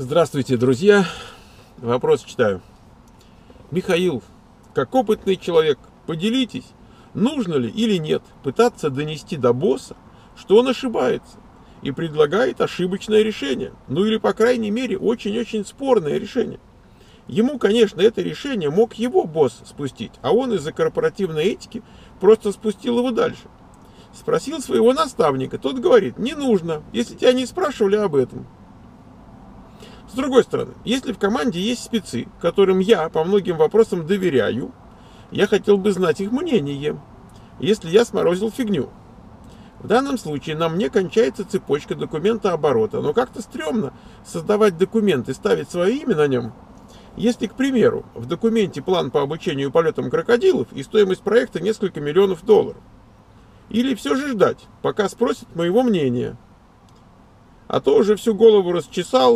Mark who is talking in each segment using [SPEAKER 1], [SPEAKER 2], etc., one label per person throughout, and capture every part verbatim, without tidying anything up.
[SPEAKER 1] Здравствуйте, друзья. Вопрос читаю. Михаил, как опытный человек, поделитесь, нужно ли или нет пытаться донести до босса, что он ошибается и предлагает ошибочное решение, ну или, по крайней мере, очень-очень спорное решение. Ему, конечно, это решение мог его босс спустить, а он из-за корпоративной этики просто спустил его дальше. Спросил своего наставника, тот говорит, не нужно, если тебя не спрашивали об этом. С другой стороны, если в команде есть спецы, которым я по многим вопросам доверяю, я хотел бы знать их мнение, если я сморозил фигню. В данном случае на мне кончается цепочка документа оборота, но как-то стрёмно создавать документ и ставить свое имя на нем. Если, к примеру, в документе план по обучению полетам крокодилов и стоимость проекта несколько миллионов долларов. Или все же ждать, пока спросят моего мнения. А то уже всю голову расчесал.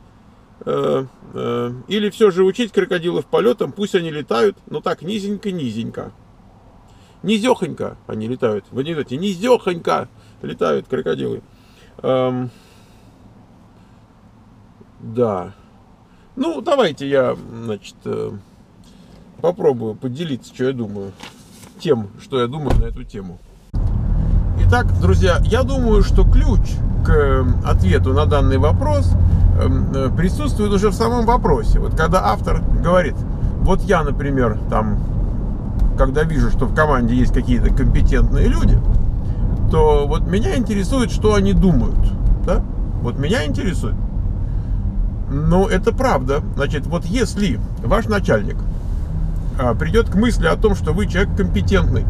[SPEAKER 1] Или все же учить крокодилов полетам, пусть они летают, но так низенько-низенько. Низехонько они летают. В анекдоте низехонько летают крокодилы. Эм, да. Ну, давайте я, значит, попробую поделиться, что я думаю. Тем, что я думаю на эту тему. Итак, друзья, я думаю, что ключ к ответу на данный вопрос присутствует уже в самом вопросе. Вот когда автор говорит, вот я, например, там, когда вижу, что в команде есть какие-то компетентные люди, то вот меня интересует, что они думают. Да? Вот меня интересует. Но это правда. Значит, вот если ваш начальник придет к мысли о том, что вы человек компетентный,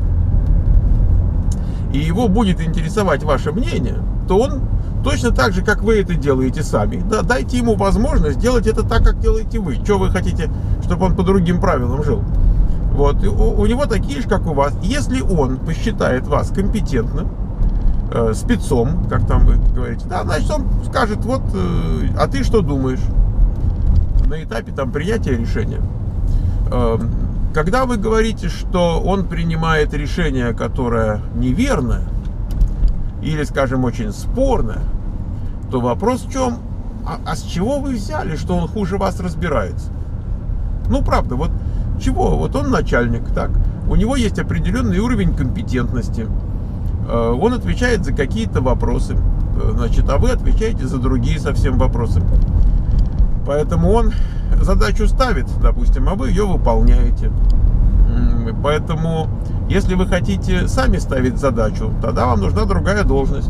[SPEAKER 1] и его будет интересовать ваше мнение, то он точно так же, как вы это делаете сами, да, дайте ему возможность делать это так, как делаете вы. Что вы хотите, чтобы он по другим правилам жил? Вот. И у, у него такие же, как у вас. Если он посчитает вас компетентным, э, спецом, как там вы говорите, да, значит, он скажет, вот, э, а ты что думаешь? На этапе там принятия решения. Э, когда вы говорите, что он принимает решение, которое неверное, или, скажем, очень спорное, то вопрос в чем? А, а с чего вы взяли, что он хуже вас разбирается? Ну, правда, вот чего? Вот он начальник, так? У него есть определенный уровень компетентности. Э, он отвечает за какие-то вопросы. Значит, а вы отвечаете за другие совсем вопросы. Поэтому он задачу ставит, допустим, а вы ее выполняете. Поэтому, если вы хотите сами ставить задачу, тогда вам нужна другая должность.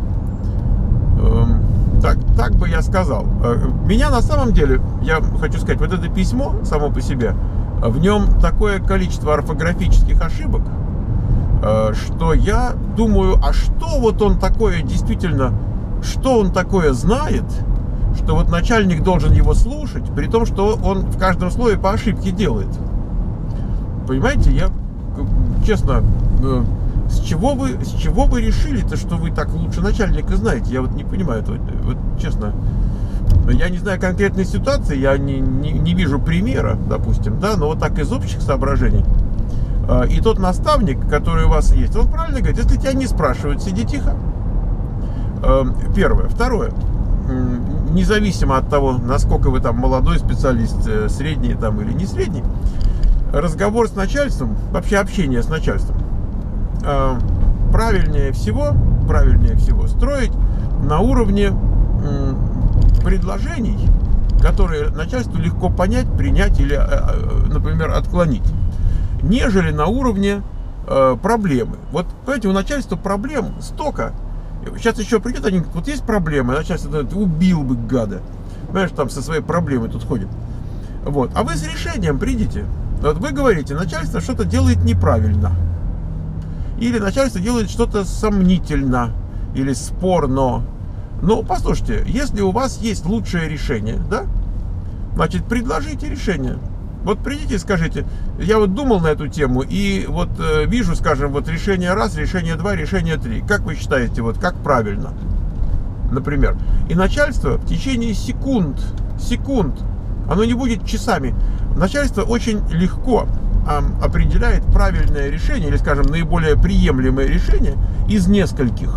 [SPEAKER 1] Так, так бы я сказал. Меня на самом деле, я хочу сказать, вот это письмо само по себе, в нем такое количество орфографических ошибок, что я думаю, а что вот он такое действительно, что он такое знает, что вот начальник должен его слушать, при том, что он в каждом слове по ошибке делает. Понимаете, я, честно, с чего вы, с чего вы решили-то, что вы так лучше начальника знаете? Я вот не понимаю, вот, вот честно. Я не знаю конкретной ситуации, я не, не, не вижу примера, допустим, да, но вот так из общих соображений. И тот наставник, который у вас есть, он правильно говорит, если тебя не спрашивают, сиди тихо. Первое. Второе. Независимо от того, насколько вы там молодой специалист, средний там или не средний, разговор с начальством, вообще общение с начальством, правильнее всего, правильнее всего строить на уровне предложений, которые начальству легко понять, принять или, например, отклонить, нежели на уровне проблемы. Вот, понимаете, у начальства проблем столько. Сейчас еще придет один, вот есть проблема, начальство говорит, убил бы гада. Понимаешь, там со своей проблемой тут ходит. Вот. А вы с решением придите. Вот вы говорите, начальство что-то делает неправильно. Или начальство делает что-то сомнительно. Или спорно. Ну, послушайте, если у вас есть лучшее решение, да, значит, предложите решение. Вот придите и скажите, я вот думал на эту тему, и вот э, вижу, скажем, вот решение раз, решение два, решение три. Как вы считаете, вот как правильно? Например. И начальство в течение секунд, секунд, оно не будет часами. Начальство очень легко э, определяет правильное решение, или, скажем, наиболее приемлемое решение из нескольких.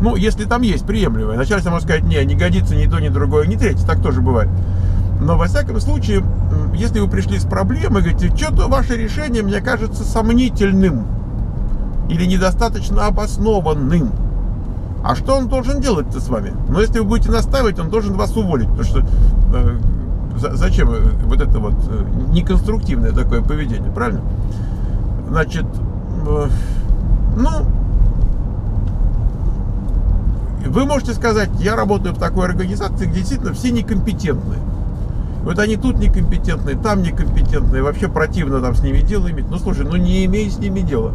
[SPEAKER 1] Ну, если там есть приемлемое. Начальство может сказать, не, не годится ни то, ни другое, ни третье. Так тоже бывает. Но, во всяком случае, если вы пришли с проблемой, говорите, что-то ваше решение, мне кажется, сомнительным или недостаточно обоснованным. А что он должен делать-то с вами? Но если вы будете настаивать, он должен вас уволить. Потому что э, зачем вот это вот э, неконструктивное такое поведение, правильно? Значит, э, ну, вы можете сказать, я работаю в такой организации, где действительно все некомпетентные. Вот они тут некомпетентные, там некомпетентные, вообще противно там с ними дело иметь. Ну, слушай, ну не имей с ними дела.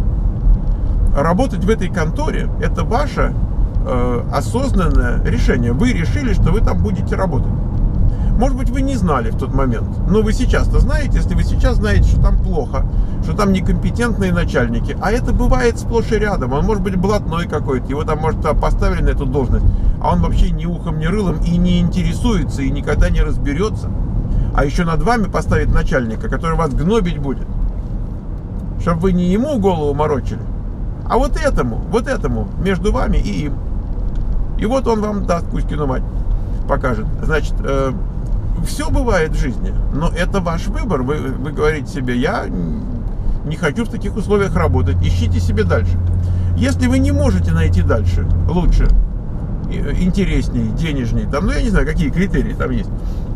[SPEAKER 1] Работать в этой конторе – это ваше э, осознанное решение. Вы решили, что вы там будете работать. Может быть, вы не знали в тот момент, но вы сейчас-то знаете, если вы сейчас знаете, что там плохо, что там некомпетентные начальники, а это бывает сплошь и рядом. Он может быть блатной какой-то, его там, может, поставили на эту должность, а он вообще ни ухом, ни рылом и не интересуется, и никогда не разберется. А еще над вами поставит начальника, который вас гнобить будет, чтобы вы не ему голову морочили, а вот этому, вот этому, между вами и им. И вот он вам даст Кузькину мать, покажет. Значит, э, все бывает в жизни, но это ваш выбор. Вы, вы говорите себе, я не хочу в таких условиях работать, ищите себе дальше. Если вы не можете найти дальше, лучше, интересней, денежней, там, ну я не знаю, какие критерии там есть.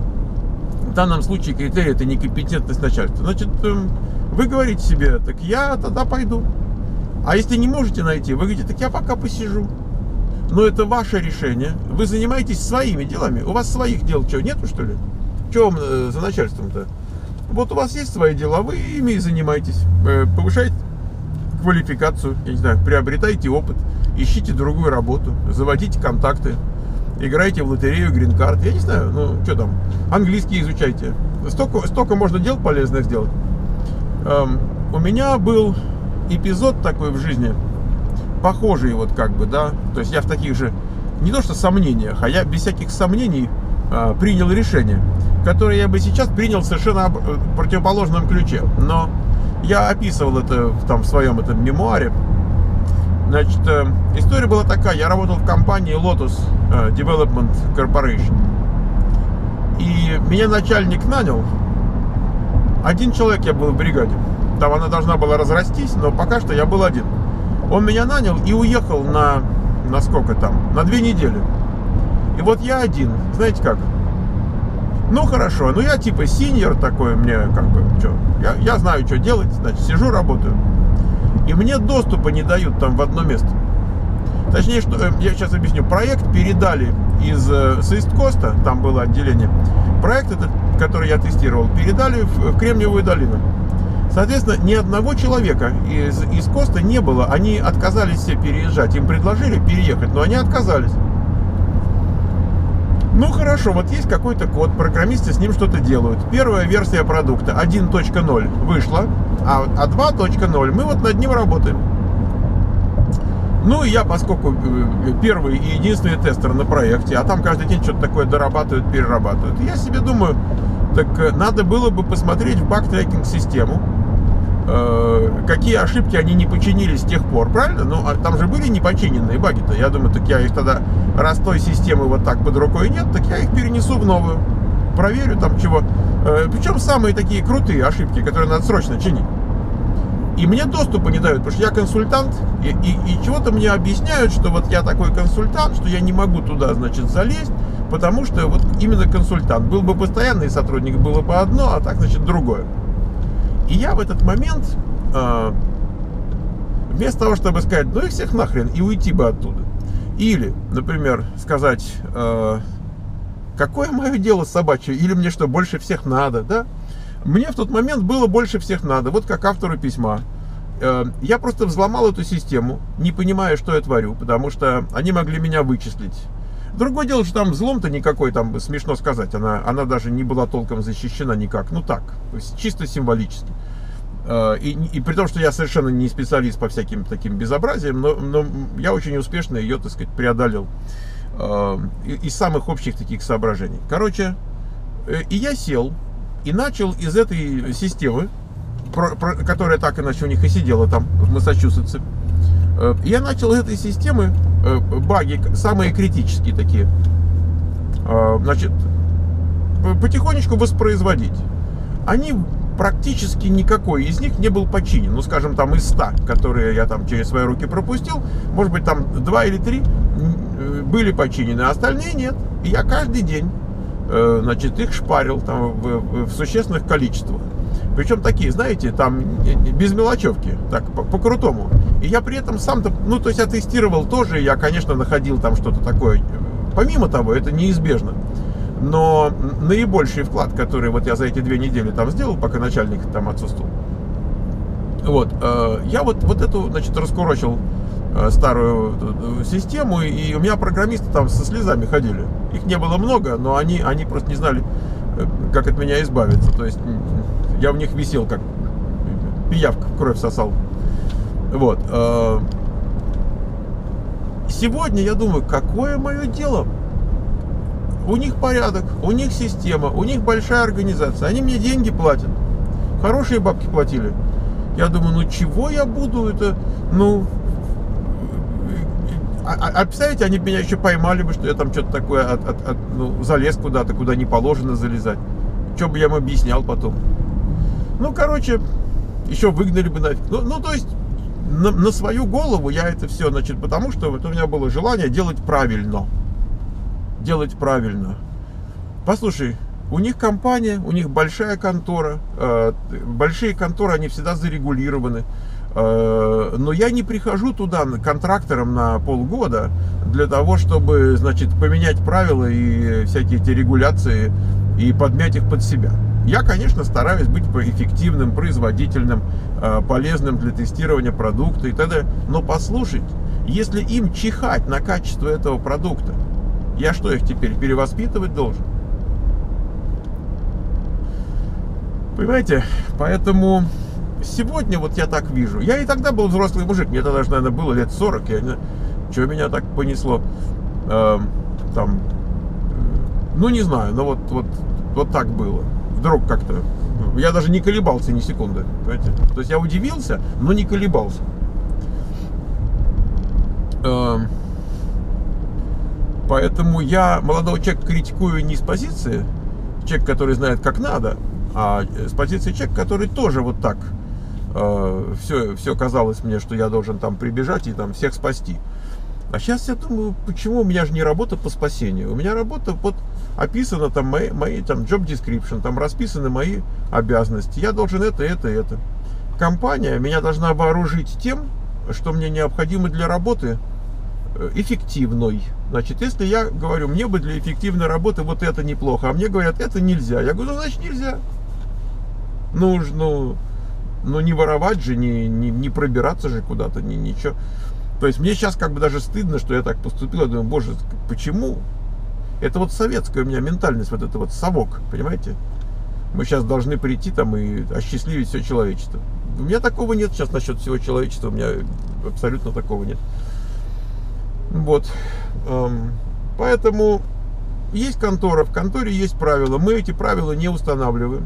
[SPEAKER 1] В данном случае критерий — это некомпетентность начальства. Значит, вы говорите себе, так я тогда пойду. А если не можете найти, вы говорите, так я пока посижу. Но это ваше решение. Вы занимаетесь своими делами. У вас своих дел что, нету, что ли? Что вам э, за начальством-то? Вот у вас есть свои дела, вы ими и занимаетесь. Э, повышайте квалификацию, я не знаю, приобретайте опыт, ищите другую работу, заводите контакты, играйте в лотерею, грин-карт. Я не знаю, ну что там, английский изучайте. Столько, столько можно дел полезных сделать. Эм, у меня был эпизод такой в жизни, похожий вот как бы, да, то есть я в таких же, не то что сомнениях, а я без всяких сомнений э, принял решение, которое я бы сейчас принял в совершенно противоположном ключе, но я описывал это там в своем этом мемуаре. Значит, э, история была такая, я работал в компании Lotus э, Development Corporation, и меня начальник нанял, один человек я был в бригаде, там она должна была разрастись, но пока что я был один. Он меня нанял и уехал на, на сколько там, на две недели. И вот я один, знаете как? Ну хорошо, ну я типа синьор такой, мне как бы, что, я, я знаю, что делать, значит, сижу, работаю. И мне доступа не дают там в одно место. Точнее, что, я сейчас объясню, проект передали из с Ист-Коста, там было отделение. Проект этот, который я тестировал, передали в, в Кремниевую долину. Соответственно, ни одного человека из, из Коста не было. Они отказались все переезжать. Им предложили переехать, но они отказались. Ну хорошо, вот есть какой-то код, программисты с ним что-то делают. Первая версия продукта один точка ноль вышла, а, а два точка ноль мы вот над ним работаем. Ну и я, поскольку первый и единственный тестер на проекте, а там каждый день что-то такое дорабатывают, перерабатывают, я себе думаю, так надо было бы посмотреть в баг-трекинг-систему, какие ошибки они не починили с тех пор, правильно? Ну, а там же были непочиненные баги-то. Я думаю, так я их тогда, раз той системы вот так под рукой нет, так я их перенесу в новую. Проверю там чего. Причем самые такие крутые ошибки, которые надо срочно чинить. И мне доступа не дают, потому что я консультант, и, и, и чего-то мне объясняют, что вот я такой консультант, что я не могу туда, значит, залезть, потому что вот именно консультант. Был бы постоянный сотрудник, было бы одно, а так, значит, другое. И я в этот момент, э, вместо того, чтобы сказать, ну их всех нахрен, и уйти бы оттуда. Или, например, сказать, э, какое мое дело собачье, или мне что, больше всех надо, да? Мне в тот момент было больше всех надо, вот как автору письма. Э, я просто взломал эту систему, не понимая, что я творю, потому что они могли меня вычислить. Другое дело, что там взлом-то никакой, там смешно сказать, она, она даже не была толком защищена никак, ну так, то есть чисто символически. И, и при том, что я совершенно не специалист по всяким таким безобразиям, но, но я очень успешно ее, так сказать, преодолел из самых общих таких соображений. Короче, и я сел и начал из этой системы, про, про, которая так иначе у них и сидела там, в Массачусетсе, Я начал из этой системы баги, самые критические такие, значит, потихонечку воспроизводить. Они практически никакой из них не был починен. Ну, скажем, там из ста, которые я там через свои руки пропустил, может быть, там два или три были починены, а остальные нет. И я каждый день, значит, их шпарил там в, в существенных количествах. Причем такие, знаете, там без мелочевки, так, по-крутому. И я при этом сам-то, ну, то есть я тестировал тоже, я, конечно, находил там что-то такое. Помимо того, это неизбежно. Но наибольший вклад, который вот я за эти две недели там сделал, пока начальник там отсутствовал, вот, э, я вот, вот эту, значит, раскурочил э, старую э, систему, и у меня программисты там со слезами ходили. Их не было много, но они, они просто не знали, э, как от меня избавиться. То есть я в них висел, как пиявка, кровь сосал. Вот. Э, сегодня я думаю, какое мое дело? У них порядок, у них система, у них большая организация. Они мне деньги платят. Хорошие бабки платили. Я думаю, ну чего я буду это, ну... А, а представляете, они меня еще поймали бы, что я там что-то такое от, от, от, ну, залез куда-то, куда не положено залезать. Что бы я им объяснял потом. Ну, короче, еще выгнали бы нафиг. Ну, ну то есть, на, на свою голову я это все, значит, потому что вот у меня было желание делать правильно. Делать правильно. Послушай, у них компания, у них большая контора, э, большие конторы, они всегда зарегулированы, э, но я не прихожу туда контрактором на полгода для того, чтобы, значит, поменять правила и всякие эти регуляции и подмять их под себя. Я, конечно, стараюсь быть эффективным, производительным, э, полезным для тестирования продукта и т.д. Но послушайте, если им чихать на качество этого продукта, я что, их теперь перевоспитывать должен? Понимаете? Поэтому сегодня вот я так вижу. Я и тогда был взрослый мужик. Мне тогда даже, наверное, было лет сорок. Я, что меня так понесло? Э, там, ну, не знаю. Но вот, вот, вот так было. Вдруг как-то. Я даже не колебался ни секунды. Понимаете? То есть я удивился, но не колебался. Э, Поэтому я молодого человека критикую не с позиции человека, который знает, как надо, а с позиции человека, который тоже вот так э, все, все казалось мне, что я должен там прибежать и там всех спасти. А сейчас я думаю, почему у меня же не работа по спасению? У меня работа, вот описана там мои, мои там job description, там расписаны мои обязанности. Я должен это, это, это. Компания меня должна вооружить тем, что мне необходимо для работы эффективной. Значит, если я говорю, мне бы для эффективной работы вот это неплохо, а мне говорят, это нельзя. Я говорю, ну, значит, нельзя. Ну, ну, ну не воровать же, не, не, не пробираться же куда-то, ни, ничего. То есть мне сейчас как бы даже стыдно, что я так поступил. Я думаю, боже, почему? Это вот советская у меня ментальность, вот это вот совок, понимаете? Мы сейчас должны прийти там и осчастливить все человечество. У меня такого нет сейчас насчет всего человечества, у меня абсолютно такого нет. Вот, поэтому есть контора, в конторе есть правила, мы эти правила не устанавливаем.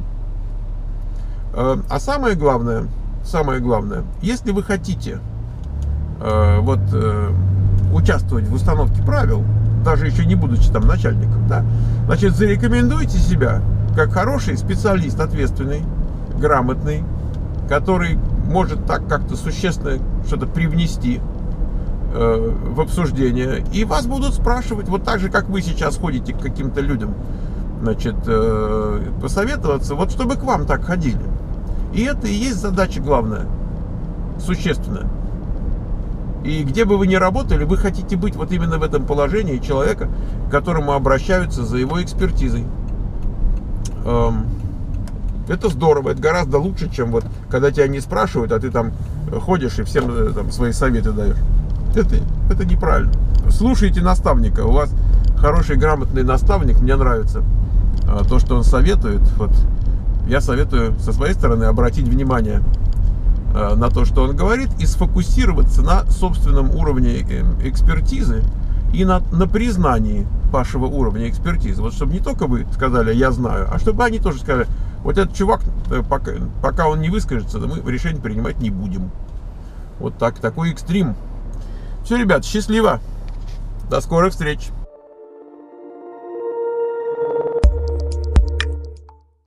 [SPEAKER 1] А самое главное, самое главное, если вы хотите вот участвовать в установке правил, даже еще не будучи там начальником, да, значит, зарекомендуйте себя как хороший специалист, ответственный, грамотный, который может так как-то существенно что-то привнести в обсуждение, и вас будут спрашивать, вот так же, как вы сейчас ходите к каким-то людям, значит, посоветоваться, вот чтобы к вам так ходили. И это и есть задача главная, существенная. И где бы вы ни работали, вы хотите быть вот именно в этом положении человека, к которому обращаются за его экспертизой. Это здорово, это гораздо лучше, чем вот, когда тебя не спрашивают, а ты там ходишь и всем там свои советы даешь. Это, это неправильно. Слушайте наставника. У вас хороший, грамотный наставник. Мне нравится а, то, что он советует. Вот, я советую со своей стороны обратить внимание а, на то, что он говорит, и сфокусироваться на собственном уровне экспертизы и на, на признании вашего уровня экспертизы. Вот чтобы не только вы сказали «я знаю», а чтобы они тоже сказали «вот этот чувак, пока, пока он не выскажется, мы решение принимать не будем». Вот так, такой экстрим. Все, ребят, счастливо. До скорых встреч.